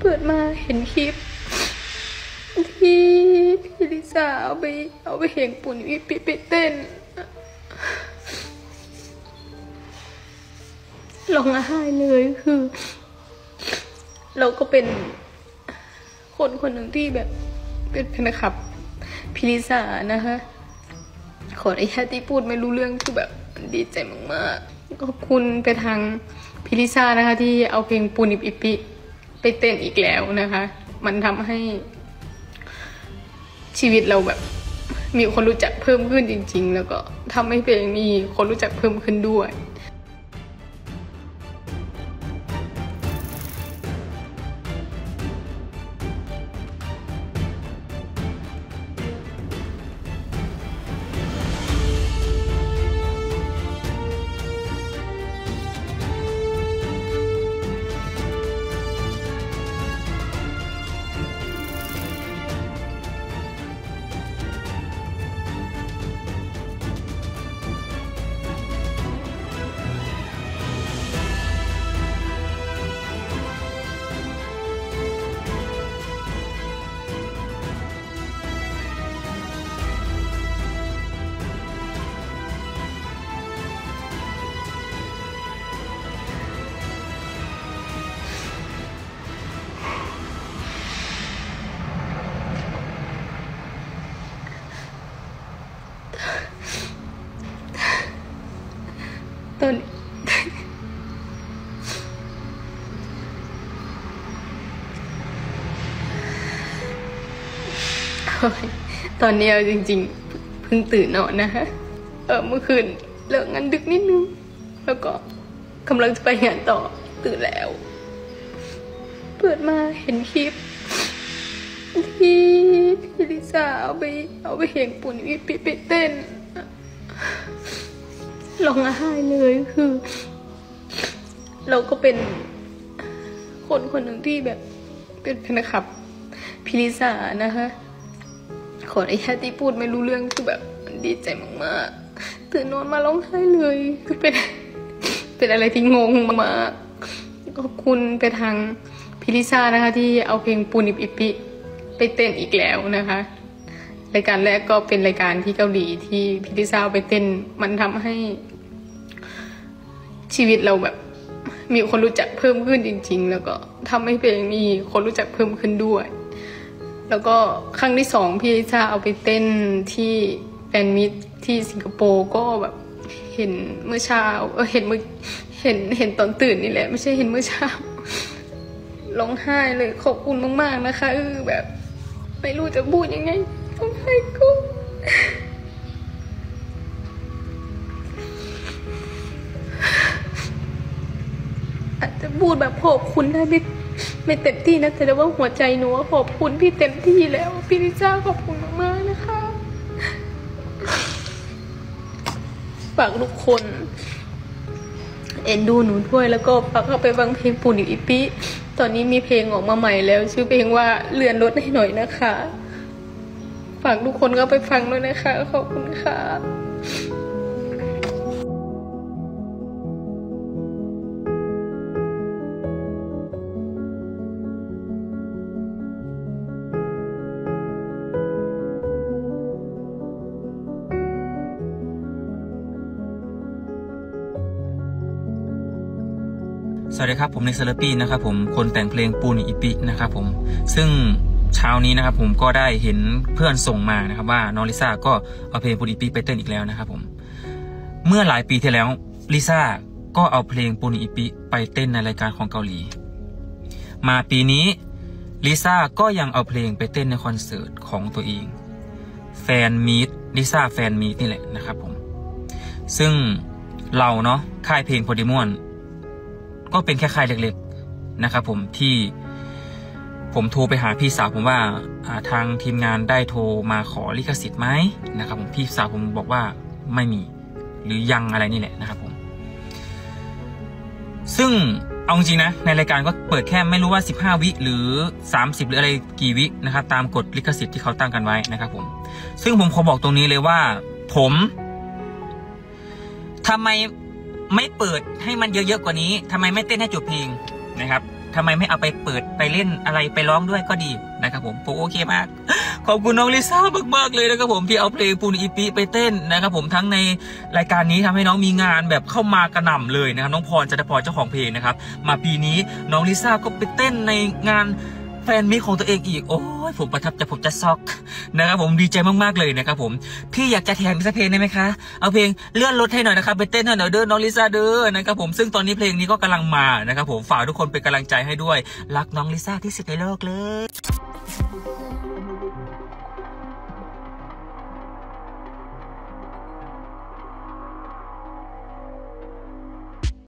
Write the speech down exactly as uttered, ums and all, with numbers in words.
เปิดมาเห็นคลิปที่พี่ลิซ่าเอาไปเอาไปเห็นปุ่นวิปิไปเต้นร้องไห้เลยคือเราก็เป็นคนคนหนึ่งที่แบบเป็นแฟนคลับพี่ลิซ่านะคะขออนุญาตที่พูดไม่รู้เรื่องคือแบบดีใจมากๆขอบคุณไปทางพี่ลิซ่านะคะที่เอาเพลงปูนิบอิปิไปเต้นอีกแล้วนะคะมันทำให้ชีวิตเราแบบมีคนรู้จักเพิ่มขึ้นจริงๆแล้วก็ทำให้เพลงมีคนรู้จักเพิ่มขึ้นด้วยตอนตอนนี้เอาจริงๆเพิ่งตื่นนอนนะคะเออเมื่อคืนเลิกงานดึกนิดนึงแล้วก็กำลังจะไปงานต่อตื่นแล้วเปิดมาเห็นคลิปที่พี่ลิซ่าเอาไปเอาไปเห็นปุ่นวิปิไปเต้นร้องไห้เลยคือเราก็เป็นคนคนหนึ่งที่แบบเป็นแฟนคลับพี่ลิซ่านะคะขออนุญาตที่พูดไม่รู้เรื่องคือแบบดีใจมากๆตื่นนอนมาร้องไห้เลยคือเป็นเป็นอะไรที่งงมากขอบคุณไปทางพี่ลิซ่านะคะที่เอาเพลงปูนิบอิปิไปเต้นอีกแล้วนะคะรายการแรกก็เป็นรายการที่เกาหลีที่พี่ลิซ่าไปเต้นมันทำให้ชีวิตเราแบบมีคนรู้จักเพิ่มขึ้นจริงๆแล้วก็ทำให้เพลงมีคนรู้จักเพิ่มขึ้นด้วยแล้วก็ครั้งที่สองพี่ลิซ่าเอาไปเต้นที่แฟนมิตที่สิงคโปร์ก็แบบเห็นเมื่อเช้าเออเห็นเมื่อเห็นเห็นตอนตื่นนี่แหละไม่ใช่เห็นเมื่อเช้าร้องไห้เลยขอบคุณมากๆนะคะเออแบบไม่รู้จะพูดยังไงร้องไห้ก็อาจจะพูดแบบขอบคุณได้ไม่ไม่เต็มที่นะแต่ว่าหัวใจหนูขอบคุณพี่เต็มที่แล้วพี่ลิซ่าขอบคุณมากๆนะคะฝากทุกคนเอ็นดูหนูด้วยแล้วก็ฝากเข้าไปฟังเพลงปูนิบอิปิตอนนี้มีเพลงออกมาใหม่แล้วชื่อเพลงว่าเลื่อนรถให้หน่อยนะคะฝากทุกคนก็ไปฟังด้วยนะคะขอบคุณค่ะสวัสดีครับผมในเซเลปี้นะครับผมคนแต่งเพลงปูนิบอิปินะครับผมซึ่งเช้านี้นะครับผมก็ได้เห็นเพื่อนส่งมานะครับว่าน้องลิซ่าก็เอาเพลงปูนิบอิปิไปเต้นอีกแล้วนะครับผมเมื่อหลายปีที่แล้วลิซ่าก็เอาเพลงปูนิบอิปิไปเต้นในรายการของเกาหลีมาปีนี้ลิซ่าก็ยังเอาเพลงไปเต้นในคอนเสิร์ตของตัวเองแฟนมีตลิซ่าแฟนมีตนี่แหละนะครับผมซึ่งเราเนาะค่ายเพลงโพดิมอนก็เป็นแค่ค่ายเล็กๆนะครับผมที่ผมโทรไปหาพี่สาวผมว่าทางทีมงานได้โทรมาขอลิขสิทธิ์ไหมนะครับผมพี่สาวผมบอกว่าไม่มีหรือยังอะไรนี่แหละนะครับผมซึ่งเอาจริงนะในรายการก็เปิดแค่ไม่รู้ว่าสิบห้าวิหรือสามสิบหรืออะไรกี่วินะครับตามกฎลิขสิทธิ์ที่เขาตั้งกันไว้นะครับผมซึ่งผมขอบอกตรงนี้เลยว่าผมทำไมไม่เปิดให้มันเยอะๆกว่านี้ทำไมไม่เต้นให้จบเพลงนะครับทำไมไม่เอาไปเปิดไปเล่นอะไรไปร้องด้วยก็ดีนะครับผมผมโอเคมากขอบคุณน้องลิซ่ามากๆเลยนะครับผมที่เอาเพลงปูนอีปีไปเต้นนะครับผมทั้งในรายการนี้ทำให้น้องมีงานแบบเข้ามากระหน่ำเลยนะครับน้องพรจันทพรเจ้าของเพลงนะครับมาปีนี้น้องลิซ่าก็ไปเต้นในงานแฟนมิตรของตัวเองอีกโอ้ยผมประทับใจผมจะซอกนะครับผมดีใจมากๆเลยนะครับผมพี่อยากจะแถมสักเพลงได้ไหมคะเอาเพลงเลื่อนรถให้หน่อยนะครับไปเต้นให้หน่อยเด้อน้องลิซ่าเด้อนะครับผมซึ่งตอนนี้เพลงนี้ก็กำลังมานะครับผมฝากทุกคนเป็นกำลังใจให้ด้วยรักน้องลิซ่าที่สุดในโลกเลย